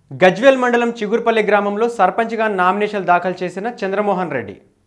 గజ్వేల్ మండలం చిగుర్పల్లి గ్రామంలో సర్పంచ్గా నామినేషన్ దాఖలు చేసిన చంద్రమోహన్ రెడ్డి